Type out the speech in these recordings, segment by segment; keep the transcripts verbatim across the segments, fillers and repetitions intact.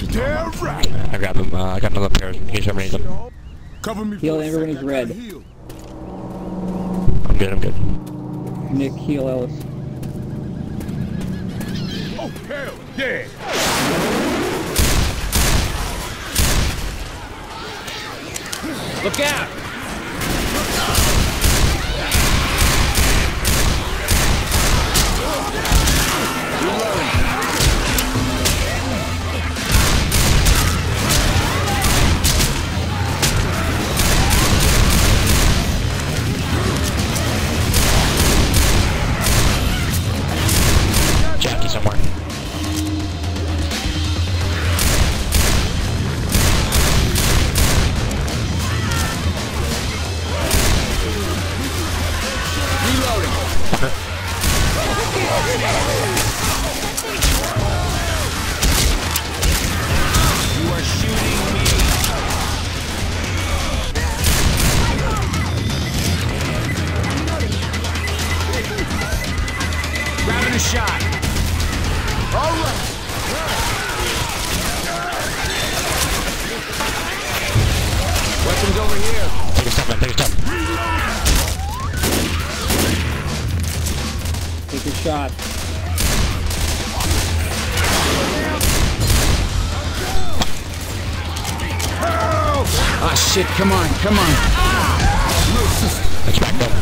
Damn right. I grabbed him. Uh, I got another pair in case somebody needs them. Cover me. Heal everyone is red. I'm good. I'm good. Nick, heal Ellis. Oh hell yeah! Look out! Jackie somewhere. You are shooting me! Grabbing a shot! Alright! Weapons over here! Take a step, man. Take a step. Take a shot. Ah shit, come on, come on! Let's back up.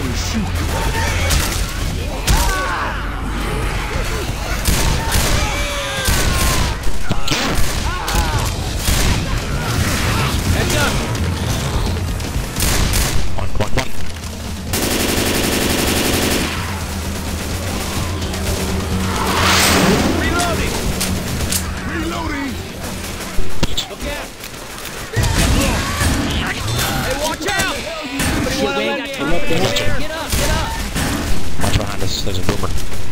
Heads up! One, one, one. Reloading! Reloading. Look out! Hey, watch out! Somebody wanna let me Come up, come up. Get up, get up! Watch behind us. There's a boomer.